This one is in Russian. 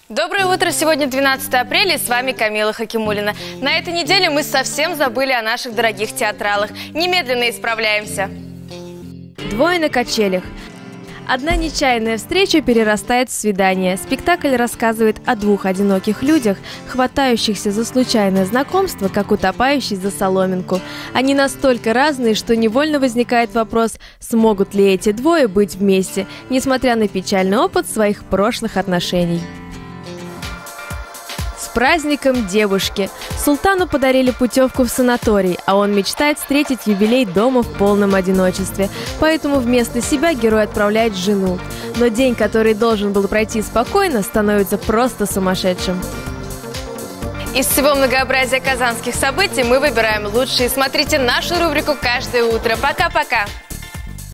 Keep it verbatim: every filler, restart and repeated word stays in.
Доброе утро! Сегодня двенадцатое апреля, и с вами Камила Хакимуллина. На этой неделе мы совсем забыли о наших дорогих театралах. Немедленно исправляемся. Двое на качелях. Одна нечаянная встреча перерастает в свидание. Спектакль рассказывает о двух одиноких людях, хватающихся за случайное знакомство, как утопающий за соломинку. Они настолько разные, что невольно возникает вопрос, смогут ли эти двое быть вместе, несмотря на печальный опыт своих прошлых отношений. С праздником девушки! Султану подарили путевку в санаторий, а он мечтает встретить юбилей дома в полном одиночестве. Поэтому вместо себя герой отправляет жену. Но день, который должен был пройти спокойно, становится просто сумасшедшим. Из всего многообразия казанских событий мы выбираем лучшие. Смотрите нашу рубрику каждое утро. Пока-пока!